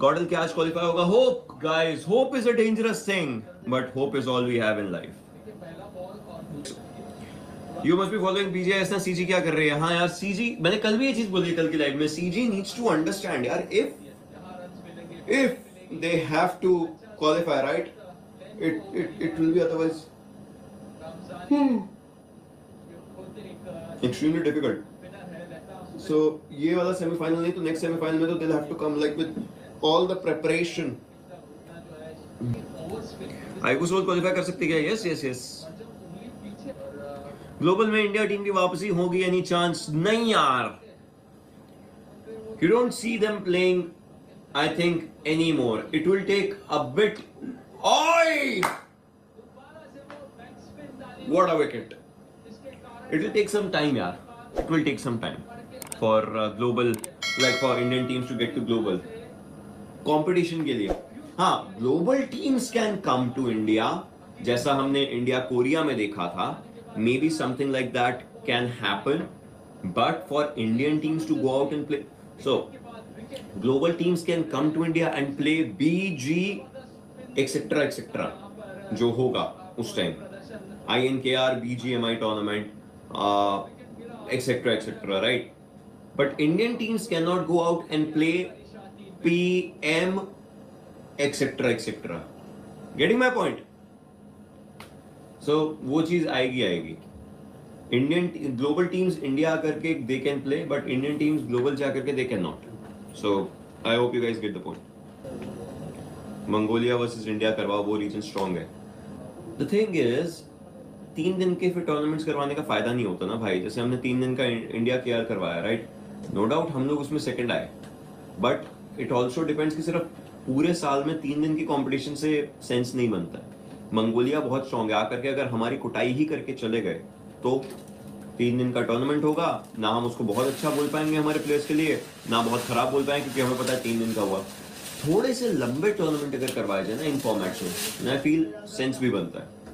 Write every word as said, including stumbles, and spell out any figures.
Gordon क्या आज qualify होगा? Hope guys, hope is a dangerous thing, but hope is all we have in life. You must be following BJS ना। CG क्या कर रही है? हाँ यार, सीजी, मैंने कल भी ये चीज बोली कल की लाइव में, सीजी नीड्स टू अंडरस्टैंड यार, if if they have to qualify right, it it it will be otherwise extremely difficult. So ये वाला सेमीफाइनल नहीं तो नेक्स्ट सेमीफाइनल में तो they have to come like with all the preparation. आईगूस रोज qualify कर सकती है? Yes yes yes. ग्लोबल में इंडिया टीम की वापसी होगी? Any chance? नहीं यार, you don't see them playing I think any more. It will take a bit. ओय what a wicket. It will take some time यार, it will take some time for global, like for Indian teams to get to global competition के लिए। हाँ, global teams can come to India, जैसा हमने India Korea में देखा था। Maybe something like that can happen, but for Indian teams to go out and play, so global teams can come to India and play B G etc etc जो होगा उस time, I N K R B G M I tournament uh, etc etc right, but Indian teams cannot go out and play P M etc etc, getting my point? So so, वो चीज आएगी आएगी Indian global teams India आकर के they can play, but Indian teams global जाकर के they can not. So I hope you guys get the point. Mongolia versus India करवाओ, वो रीजन स्ट्रांग है। द थिंग इज, तीन दिन के फिर टूर्नामेंट्स करवाने का फायदा नहीं होता ना भाई। जैसे हमने तीन दिन का इंडिया केयर करवाया राइट, नो डाउट हम लोग उसमें सेकंड आए, बट इट ऑल्सो डिपेंड्स कि सिर्फ पूरे साल में तीन दिन की कॉम्पिटिशन से सेंस नहीं बनता। मंगोलिया बहुत स्ट्रॉन्ग है, आकर के अगर हमारी कुटाई ही करके चले गए तो तीन दिन का टूर्नामेंट होगा ना, हम उसको बहुत अच्छा बोल पाएंगे हमारे प्लेयर्स के लिए, ना बहुत खराब बोल पाएंगे, क्योंकि हमें पता है तीन दिन का हुआ। थोड़े से लंबे टूर्नामेंट अगर करवाए जाए ना इन फॉर्मेट में, मैं फील सेंस भी बनता है।